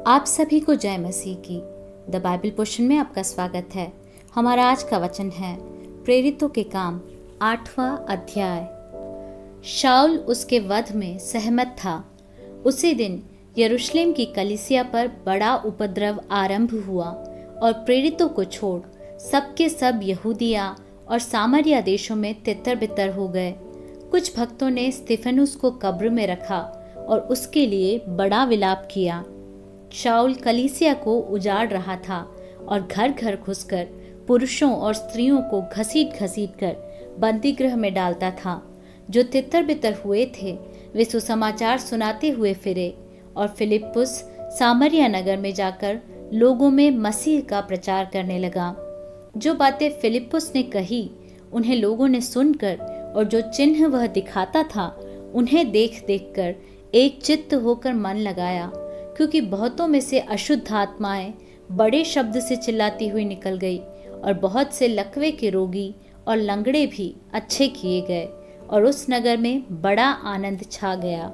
आप सभी को जय मसीह की द बाइबल पोर्शन में आपका स्वागत है। हमारा आज का वचन है प्रेरितों के काम 8वां अध्याय। शाऊल उसके वध में सहमत था। उसी दिन यरूशलेम की कलीसिया पर बड़ा उपद्रव आरंभ हुआ और प्रेरितों को छोड़ सबके सब यहूदिया और सामरिया देशों में तितर बितर हो गए। कुछ भक्तों ने स्तिफनुस को कब्र में रखा और उसके लिए बड़ा विलाप किया। शाऊल कलीसिया को उजाड़ रहा था और घर घर घुसकर पुरुषों और स्त्रियों को घसीट घसीट कर बंदीगृह में डालता था। जो तितर बितर हुए थे वे सुसमाचार सुनाते हुए फिरे और फिलिप्पुस सामरिया नगर में जाकर लोगों में मसीह का प्रचार करने लगा। जो बातें फिलिप्पुस ने कही उन्हें लोगों ने सुनकर और जो चिन्ह वह दिखाता था उन्हें देख देख कर एक चित्त होकर मन लगाया, क्योंकि बहुतों में से अशुद्ध आत्माएं बड़े शब्द से चिल्लाती हुई निकल गई और बहुत से लकवे के रोगी और लंगड़े भी अच्छे किए गए और उस नगर में बड़ा आनंद छा गया।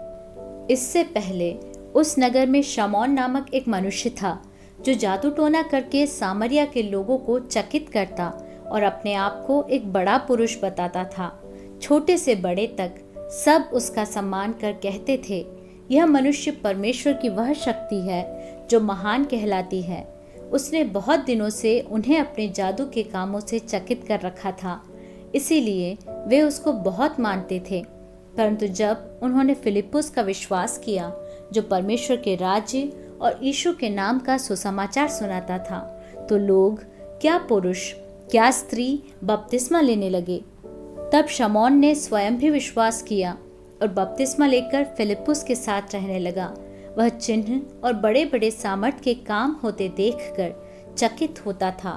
इससे पहले उस नगर में शमौन नामक एक मनुष्य था जो जादू टोना करके सामरिया के लोगों को चकित करता और अपने आप को एक बड़ा पुरुष बताता था। छोटे से बड़े तक सब उसका सम्मान कर कहते थे, यह मनुष्य परमेश्वर की वह शक्ति है जो महान कहलाती है। उसने बहुत दिनों से उन्हें अपने जादू के कामों से चकित कर रखा था, इसीलिए वे उसको बहुत मानते थे। परंतु जब उन्होंने फिलिप्पुस का विश्वास किया जो परमेश्वर के राज्य और यीशु के नाम का सुसमाचार सुनाता था, तो लोग क्या पुरुष क्या स्त्री बपतिस्मा लेने लगे। तब शमौन ने स्वयं भी विश्वास किया और बपतिस्मा लेकर फिलिप्पुस के साथ रहने लगा। वह चिन्ह और बड़े बड़े सामर्थ के काम होते देखकर चकित होता था।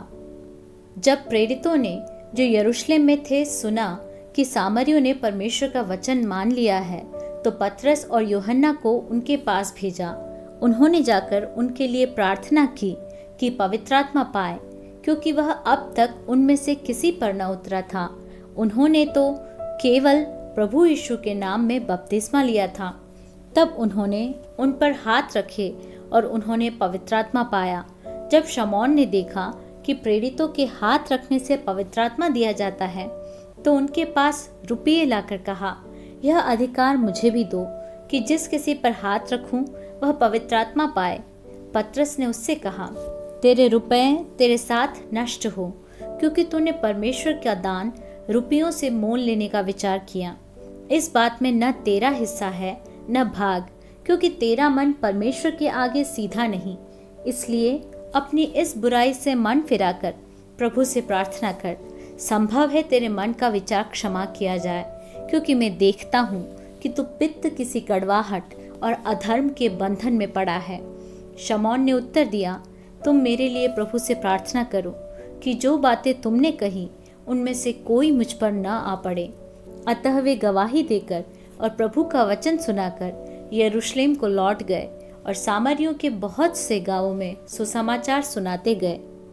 जब प्रेरितों ने जो यरूशलेम में थे सुना कि सामरियों ने परमेश्वर का वचन मान लिया है, तो पतरस और यूहन्ना को उनके पास भेजा। उन्होंने जाकर उनके लिए प्रार्थना की कि पवित्र आत्मा पाए, क्योंकि वह अब तक उनमें से किसी पर न उतरा था। उन्होंने तो केवल प्रभु यीशु के नाम में बपतिस्मा लिया था। तब उन्होंने उन पर हाथ रखे और उन्होंने पवित्र आत्मा पाया। जब शमौन ने देखा कि प्रेरितों के हाथ रखने से पवित्र आत्मा दिया जाता है, तो उनके पास रुपये लाकर कहा, यह अधिकार मुझे भी दो कि जिस किसी पर हाथ रखूं वह पवित्र आत्मा पाए। पतरस ने उससे कहा, तेरे रुपये तेरे साथ नष्ट हो, क्योंकि तूने परमेश्वर का दान रुपयों से मोल लेने का विचार किया। इस बात में न तेरा हिस्सा है न भाग, क्योंकि तेरा मन परमेश्वर के आगे सीधा नहीं। इसलिए अपनी इस बुराई से मन फिराकर प्रभु से प्रार्थना कर, संभव है तेरे मन का विचार क्षमा किया जाए, क्योंकि मैं देखता हूँ कि तू पित्त किसी कड़वाहट और अधर्म के बंधन में पड़ा है। शमौन ने उत्तर दिया, तुम मेरे लिए प्रभु से प्रार्थना करो कि जो बातें तुमने कही उनमें से कोई मुझ पर न आ पड़े। अतः वे गवाही देकर और प्रभु का वचन सुनाकर यरूशलेम को लौट गए और सामरियों के बहुत से गांवों में सुसमाचार सुनाते गए।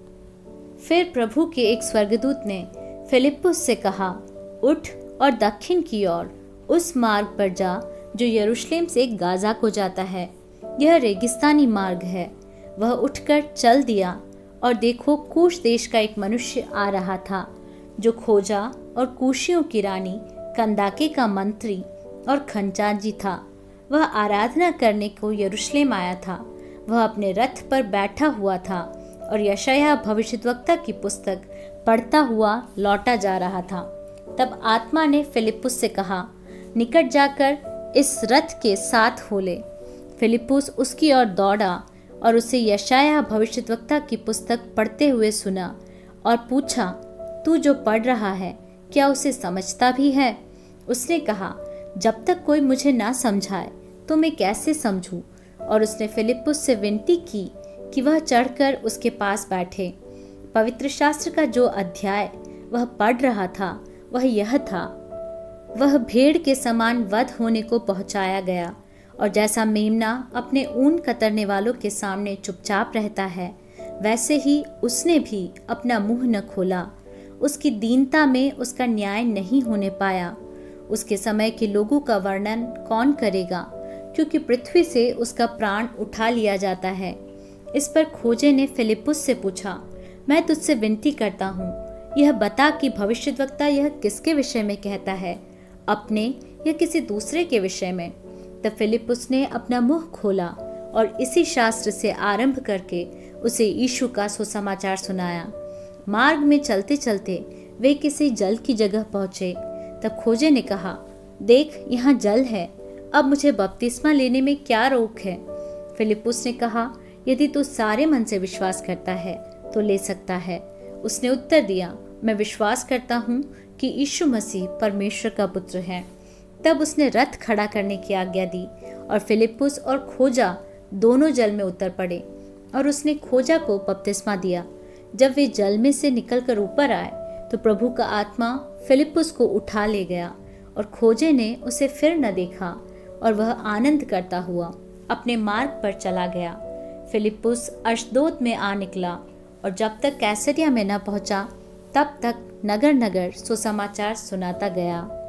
फिर प्रभु के एक स्वर्गदूत ने फिलिप्पुस से कहा, उठ और दक्षिण की ओर उस मार्ग पर जा जो यरूशलेम से गाजा को जाता है। यह रेगिस्तानी मार्ग है। वह उठकर चल दिया और देखो, कूश देश का एक मनुष्य आ रहा था जो खोजा और कूशियों की रानी कंदाके का मंत्री और खंचाजी था। वह आराधना करने को यरूशलेम आया था। वह अपने रथ पर बैठा हुआ था और यशायाह भविष्यद्वक्ता की पुस्तक पढ़ता हुआ लौटा जा रहा था। तब आत्मा ने फिलिप्पुस से कहा, निकट जाकर इस रथ के साथ हो ले। फिलिप्पुस उसकी ओर दौड़ा और उसे यशायाह भविष्यद्वक्ता की पुस्तक पढ़ते हुए सुना और पूछा, तू जो पढ़ रहा है क्या उसे समझता भी है? उसने कहा, जब तक कोई मुझे ना समझाए तो मैं कैसे समझूं? और उसने फिलिप्पुस से विनती की कि वह चढ़कर उसके पास बैठे। पवित्र शास्त्र का जो अध्याय वह पढ़ रहा था वह यह था, वह भेड़ के समान वध होने को पहुंचाया गया, और जैसा मेमना अपने ऊन कतरने वालों के सामने चुपचाप रहता है, वैसे ही उसने भी अपना मुंह न खोला। उसकी दीनता में उसका न्याय नहीं होने पाया। उसके समय के लोगों का वर्णन कौन करेगा, क्योंकि पृथ्वी से उसका प्राण उठा लिया जाता है। इस पर खोजे ने फिलिप्पुस से पूछा, मैं तुझसे विनती करता हूँ, यह बता कि भविष्यद्वक्ता यह किसके विषय में कहता है, अपने या किसी दूसरे के विषय में। तब फिलिप्पुस ने अपना मुंह खोला और इसी शास्त्र से आरंभ करके उसे यीशु का सुसमाचार सुनाया। मार्ग में चलते चलते वे किसी जल की जगह पहुंचे। तब खोजे ने कहा, देख, यहाँ जल है, अब मुझे बपतिस्मा लेने में क्या रोक है? फिलिप्पुस ने कहा, यदि तू सारे मन से विश्वास करता है तो ले सकता है। उसने उत्तर दिया, मैं विश्वास करता हूँ कि यीशु मसीह परमेश्वर का पुत्र है। तब उसने रथ खड़ा करने की आज्ञा दी और फिलिप्पुस और खोजा दोनों जल में उतर पड़े और उसने खोजा को बपतिस्मा दिया। जब वे जल में से निकलकर ऊपर आए तो प्रभु का आत्मा फिलिप्पुस को उठा ले गया और खोजे ने उसे फिर न देखा और वह आनंद करता हुआ अपने मार्ग पर चला गया। फिलिप्पुस अश्दोद में आ निकला और जब तक कैसरिया में न पहुंचा तब तक नगर नगर सुसमाचार सुनाता गया।